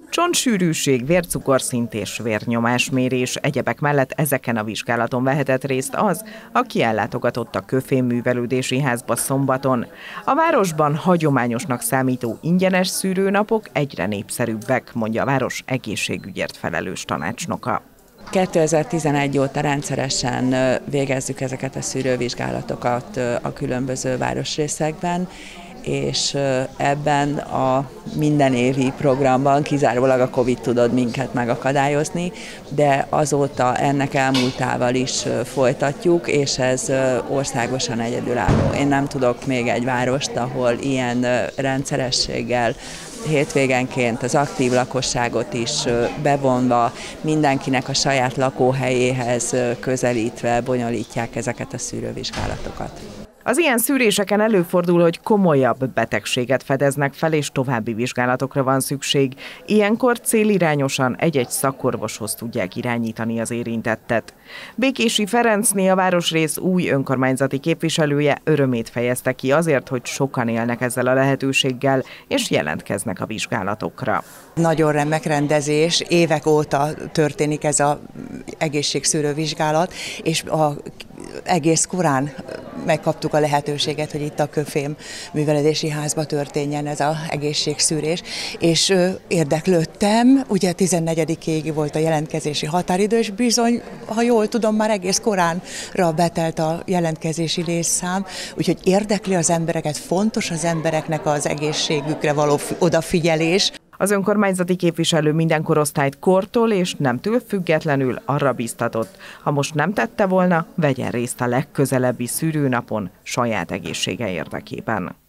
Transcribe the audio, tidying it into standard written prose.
Csontsűrűség, vércukorszint és vérnyomásmérés, egyebek mellett ezeken a vizsgálaton vehetett részt az, aki ellátogatott a Köfém művelődési házba szombaton. A városban hagyományosnak számító ingyenes szűrőnapok egyre népszerűbbek, mondja a város egészségügyért felelős tanácsnoka. 2011 óta rendszeresen végezzük ezeket a szűrővizsgálatokat a különböző városrészekben, és ebben a minden évi programban kizárólag a Covid tudod minket megakadályozni, de azóta ennek elmúltával is folytatjuk, és ez országosan egyedülálló. Én nem tudok még egy várost, ahol ilyen rendszerességgel hétvégenként az aktív lakosságot is bevonva, mindenkinek a saját lakóhelyéhez közelítve bonyolítják ezeket a szűrővizsgálatokat. Az ilyen szűréseken előfordul, hogy komolyabb betegséget fedeznek fel, és további vizsgálatokra van szükség. Ilyenkor célirányosan egy-egy szakorvoshoz tudják irányítani az érintettet. Békési Ferencné, a városrész új önkormányzati képviselője örömét fejezte ki azért, hogy sokan élnek ezzel a lehetőséggel, és jelentkeznek a vizsgálatokra. Nagyon remek rendezés, évek óta történik ez az egészségszűrővizsgálat, és egész korán megkaptuk a lehetőséget, hogy itt a Köfém művelődési házba történjen ez az egészségszűrés, és érdeklődtem, ugye 14-ig volt a jelentkezési határidő, és bizony, ha jól tudom, már egész koránra betelt a jelentkezési létszám, úgyhogy érdekli az embereket, fontos az embereknek az egészségükre való odafigyelés. Az önkormányzati képviselő minden korosztályt kortól és nemtől függetlenül arra biztatott, ha most nem tette volna, vegyen részt a legközelebbi szűrőnapon saját egészsége érdekében.